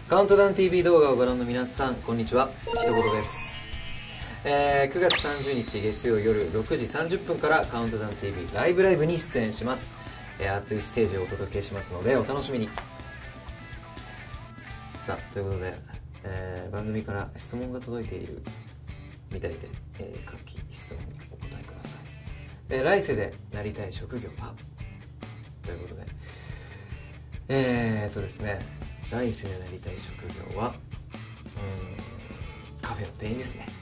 カウントダウン TV 動画をご覧の皆さん、こんにちは。ひとごとです。9月30日月曜夜6時30分からカウントダウン TV ライブに出演します。熱いステージをお届けしますのでお楽しみに。さあ、ということで、番組から質問が届いているみたいで、各質問にお答えください。来世でなりたい職業はということで、ですね、来世でなりたい職業はカフェの店員ですね。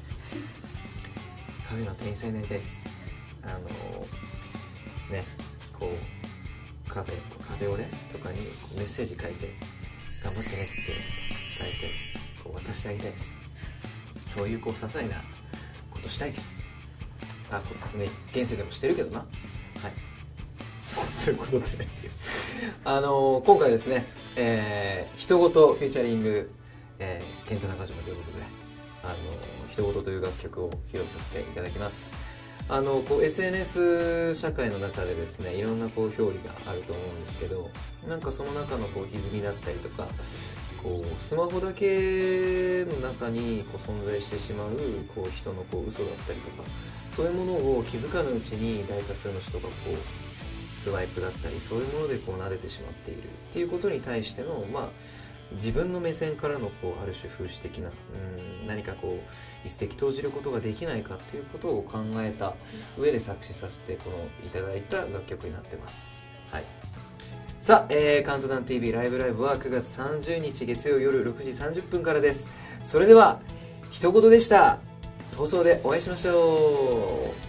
カフェの店員さんになりたいです。こうカフェオレとかにメッセージ書いて頑張ってねって書いて渡してあげたいです。そういう些細なことしたいです。現世でもしてるけどな。はい。ということで今回ですね、人ごとフューチャリング、ケント中島ということで、人ごとという楽曲を披露させていただきます。SNS 社会の中でですね、いろんな表裏があると思うんですけど、なんかその中の歪みだったりとか、スマホだけの中に存在してしまう人の嘘だったりとか、そういうものを気づかぬうちに大多数の人がスワイプだったり、そういうもので撫でてしまっているっていうことに対しての、自分の目線からのある種風刺的な何か一石投じることができないかっていうことを考えた上で作詞させていただいた楽曲になってます。はい。さあ、カウントダウン TV ライブは9月30日月曜夜6時30分からです。それでは、ひとごとでした。放送でお会いしましょう。